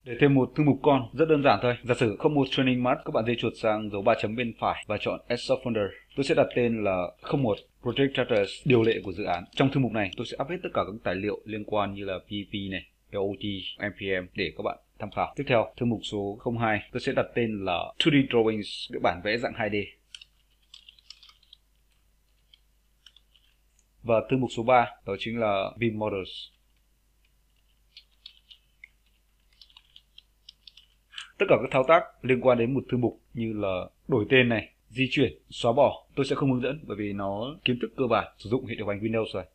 Để thêm một thư mục con rất đơn giản thôi. Giả sử không một training mask, các bạn di chuột sang dấu ba chấm bên phải và chọn Add Subfolder. Tôi sẽ đặt tên là 01 Project Status, điều lệ của dự án. Trong thư mục này tôi sẽ up hết tất cả các tài liệu liên quan như là PEP này, LOT, npm để các bạn tham khảo. Tiếp theo, thư mục số 02 tôi sẽ đặt tên là 2D Drawings, cái bản vẽ dạng 2D. Và thư mục số 3 đó chính là Vim Models. Tất cả các thao tác liên quan đến một thư mục như là đổi tên này, di chuyển, xóa bỏ tôi sẽ không hướng dẫn bởi vì nó kiến thức cơ bản sử dụng hệ điều hành Windows rồi.